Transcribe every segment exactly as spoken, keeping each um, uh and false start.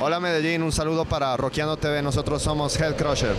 Hola Medellín, un saludo para Rockeando T V, nosotros somos Head Crusher.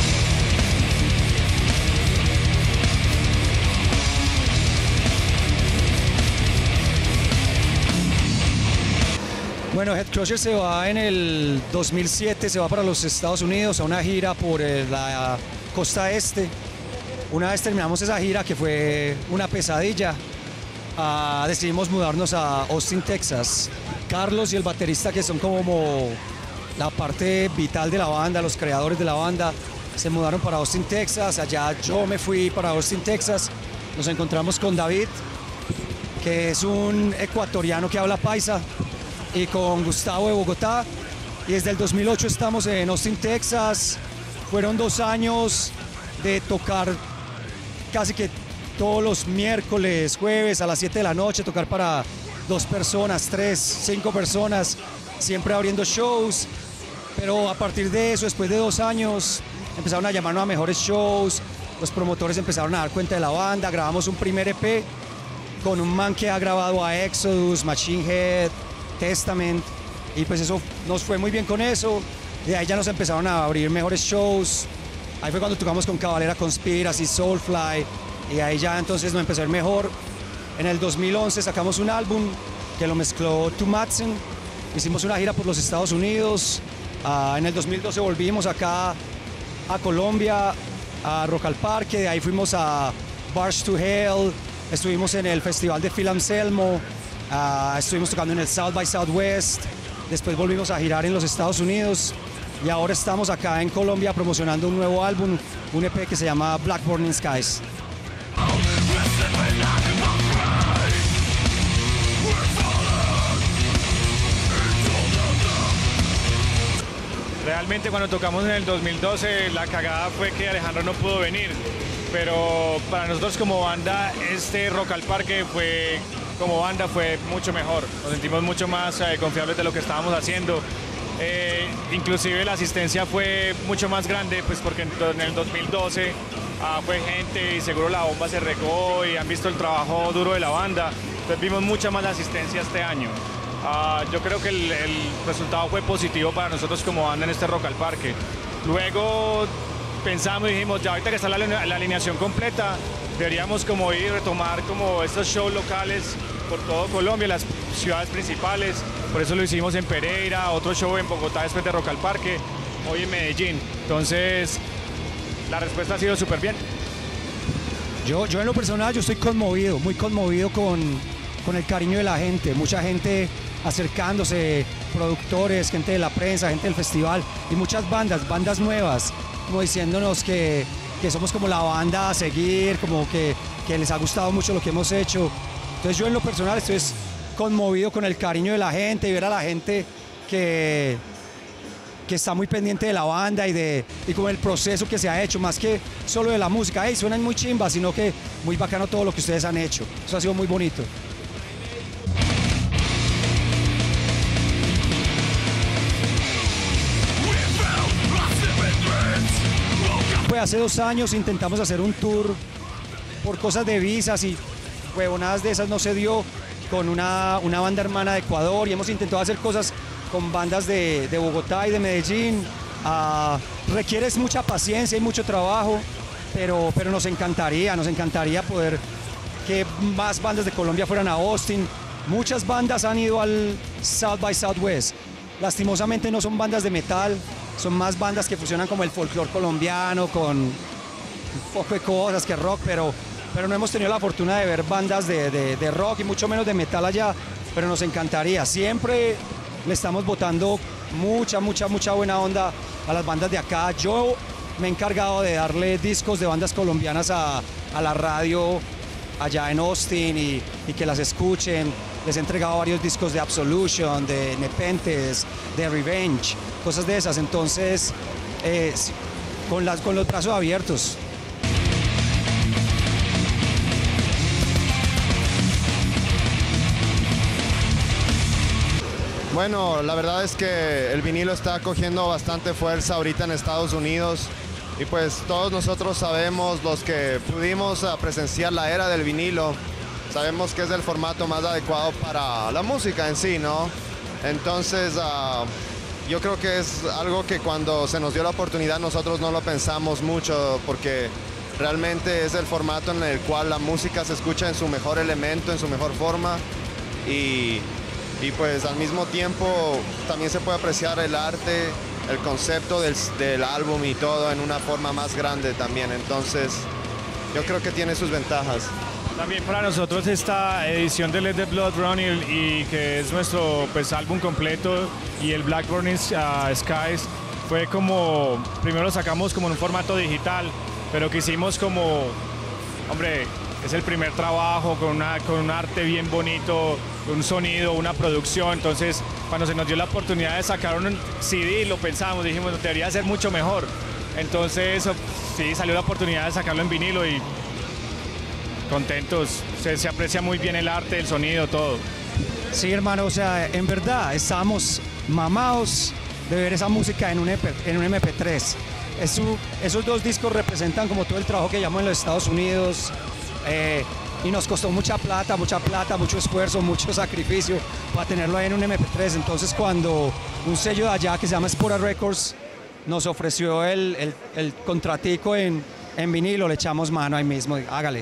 Bueno, Head Crusher se va en el dos mil siete, se va para los Estados Unidos a una gira por la costa este. Una vez terminamos esa gira, que fue una pesadilla, uh, decidimos mudarnos a Austin, Texas. Carlos y el baterista, que son como la parte vital de la banda, los creadores de la banda, se mudaron para Austin, Texas. Allá yo me fui para Austin, Texas. Nos encontramos con David, que es un ecuatoriano que habla paisa, y con Gustavo de Bogotá. Y desde el dos mil ocho estamos en Austin, Texas. Fueron dos años de tocar casi que todos los miércoles, jueves a las siete de la noche, tocar para dos personas, tres, cinco personas, siempre abriendo shows. Pero a partir de eso, después de dos años, empezaron a llamarnos a mejores shows, los promotores empezaron a dar cuenta de la banda, grabamos un primer E P con un man que ha grabado a Exodus, Machine Head, Testament, y pues eso nos fue muy bien con eso. De ahí ya nos empezaron a abrir mejores shows. Ahí fue cuando tocamos con Cavalera Conspiracy, Soulfly, y ahí ya entonces nos empezó a ir mejor. En el dos mil once sacamos un álbum que lo mezcló Tu Madsen. Hicimos una gira por los Estados Unidos. Uh, en el dos mil doce volvimos acá a Colombia, a Rock al Parque. De ahí fuimos a Bars to Hell. Estuvimos en el Festival de Phil Anselmo. Uh, estuvimos tocando en el South by Southwest. Después volvimos a girar en los Estados Unidos. Y ahora estamos acá en Colombia promocionando un nuevo álbum, un E P que se llama Black Burning Skies. Realmente cuando tocamos en el dos mil doce la cagada fue que Alejandro no pudo venir, pero para nosotros como banda este Rock al Parque fue, como banda fue mucho mejor, nos sentimos mucho más eh, confiables de lo que estábamos haciendo. Eh, inclusive la asistencia fue mucho más grande, pues porque en, en el dos mil doce ah, fue gente y seguro la bomba se regó y han visto el trabajo duro de la banda, entonces vimos mucha más asistencia este año. Ah, yo creo que el, el resultado fue positivo para nosotros como banda en este Rock al Parque. Luego pensamos y dijimos, ya ahorita que está la, la alineación completa, deberíamos como ir a retomar como estos shows locales por todo Colombia, las ciudades principales. Por eso lo hicimos en Pereira, otro show en Bogotá después de Rock al Parque, hoy en Medellín. Entonces, la respuesta ha sido súper bien. Yo, yo en lo personal, yo estoy conmovido, muy conmovido con, con el cariño de la gente. Mucha gente acercándose, productores, gente de la prensa, gente del festival y muchas bandas, bandas nuevas, como diciéndonos que, que somos como la banda a seguir, como que, que les ha gustado mucho lo que hemos hecho. Entonces yo en lo personal estoy conmovido con el cariño de la gente y ver a la gente que, que está muy pendiente de la banda y, de, y con el proceso que se ha hecho, más que solo de la música. Hey, suenan muy chimbas, sino que muy bacano todo lo que ustedes han hecho. Eso ha sido muy bonito. Pues hace dos años intentamos hacer un tour por cosas de visas y huevonadas de esas no se dio, con una, una banda hermana de Ecuador, y hemos intentado hacer cosas con bandas de, de Bogotá y de Medellín. Uh, requiere mucha paciencia y mucho trabajo, pero, pero nos encantaría, nos encantaría poder que más bandas de Colombia fueran a Austin. Muchas bandas han ido al South by Southwest. Lastimosamente no son bandas de metal, son más bandas que fusionan como el folclore colombiano con un poco de cosas que rock, pero, pero no hemos tenido la fortuna de ver bandas de, de, de rock y mucho menos de metal allá, pero nos encantaría. Siempre le estamos botando mucha, mucha, mucha buena onda a las bandas de acá. Yo me he encargado de darle discos de bandas colombianas a, a la radio allá en Austin y, y que las escuchen. Les he entregado varios discos de Absolution, de Nepenthes, de Revenge, cosas de esas. Entonces, eh, con, las, con los brazos abiertos. Bueno, la verdad es que el vinilo está cogiendo bastante fuerza ahorita en Estados Unidos. Y pues todos nosotros sabemos, los que pudimos uh, presenciar la era del vinilo, sabemos que es el formato más adecuado para la música en sí, ¿no? Entonces, uh, yo creo que es algo que cuando se nos dio la oportunidad nosotros no lo pensamos mucho, porque realmente es el formato en el cual la música se escucha en su mejor elemento, en su mejor forma, y, y pues al mismo tiempo también se puede apreciar el arte, el concepto del, del álbum y todo en una forma más grande también. Entonces yo creo que tiene sus ventajas. También para nosotros esta edición de Let the Blood Run y, y que es nuestro pues, álbum completo, y el Black Burning uh, Skies, fue como, primero lo sacamos como en un formato digital, pero quisimos como, hombre, es el primer trabajo con, una, con un arte bien bonito, un sonido, una producción. Entonces cuando se nos dio la oportunidad de sacar un C D, lo pensamos, dijimos, debería ser mucho mejor. Entonces sí, salió la oportunidad de sacarlo en vinilo y contentos, se, se aprecia muy bien el arte, el sonido, todo. Sí, hermano, o sea, en verdad estábamos mamados de ver esa música en un, E P, en un eme pe tres. Eso, esos dos discos representan como todo el trabajo que llevamos en los Estados Unidos, eh, y nos costó mucha plata, mucha plata, mucho esfuerzo, mucho sacrificio para tenerlo ahí en un eme pe tres. Entonces cuando un sello de allá que se llama Spora Records nos ofreció el, el, el contratico en, en vinilo, le echamos mano ahí mismo, hágale.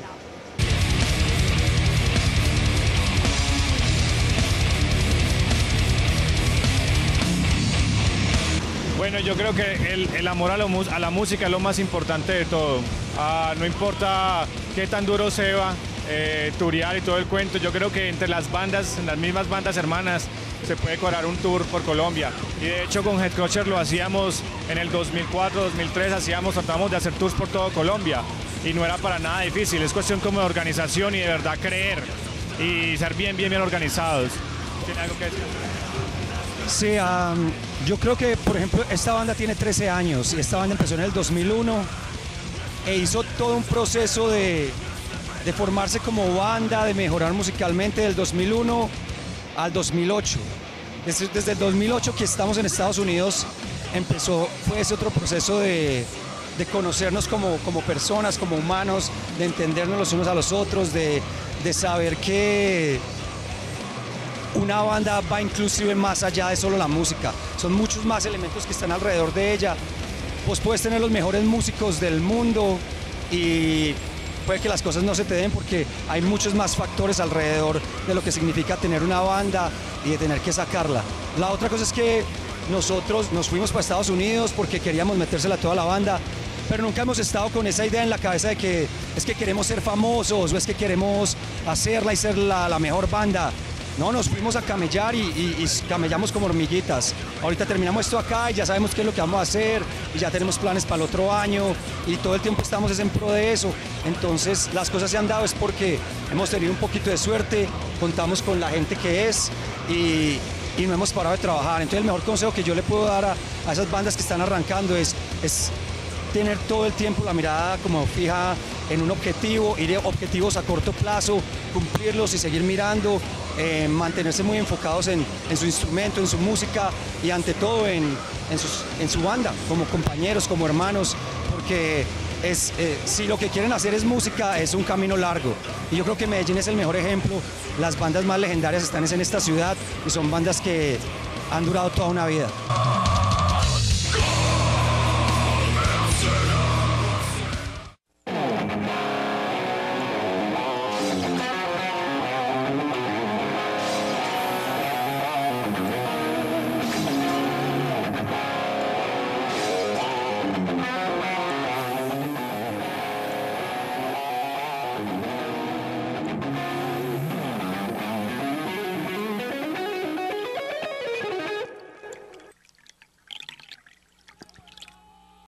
Bueno, yo creo que el, el amor a, lo, a la música es lo más importante de todo. Ah, no importa qué tan duro sea, eh, turear y todo el cuento. Yo creo que entre las bandas, las mismas bandas hermanas, se puede cobrar un tour por Colombia. Y de hecho con Headcrusher lo hacíamos en el dos mil cuatro, dos mil tres, hacíamos, tratamos de hacer tours por todo Colombia. Y no era para nada difícil, es cuestión como de organización y de verdad creer. Y ser bien, bien, bien organizados. ¿Tiene algo que decir? Sí, um, yo creo que, por ejemplo, esta banda tiene trece años y esta banda empezó en el dos mil uno e hizo todo un proceso de, de formarse como banda, de mejorar musicalmente del dos mil uno al dos mil ocho. Desde, desde el dos mil ocho que estamos en Estados Unidos empezó fue ese otro proceso de, de conocernos como, como personas, como humanos, de entendernos los unos a los otros, de, de saber que una banda va inclusive más allá de solo la música, son muchos más elementos que están alrededor de ella. Pues puedes tener los mejores músicos del mundo y puede que las cosas no se te den porque hay muchos más factores alrededor de lo que significa tener una banda y de tener que sacarla. La otra cosa es que nosotros nos fuimos para Estados Unidos porque queríamos metérsela a toda la banda, pero nunca hemos estado con esa idea en la cabeza de que es que queremos ser famosos o es que queremos hacerla y ser la, la mejor banda. No, nos fuimos a camellar y, y, y camellamos como hormiguitas. Ahorita terminamos esto acá y ya sabemos qué es lo que vamos a hacer y ya tenemos planes para el otro año y todo el tiempo estamos en pro de eso. Entonces las cosas se han dado es porque hemos tenido un poquito de suerte, contamos con la gente que es y, y no hemos parado de trabajar. Entonces el mejor consejo que yo le puedo dar a, a esas bandas que están arrancando es, es tener todo el tiempo la mirada como fija en un objetivo, ir a objetivos a corto plazo, cumplirlos y seguir mirando, eh, mantenerse muy enfocados en, en su instrumento, en su música y ante todo en, en, sus, en su banda, como compañeros, como hermanos, porque es, eh, si lo que quieren hacer es música, es un camino largo. Y yo creo que Medellín es el mejor ejemplo. Las bandas más legendarias están en esta ciudad y son bandas que han durado toda una vida.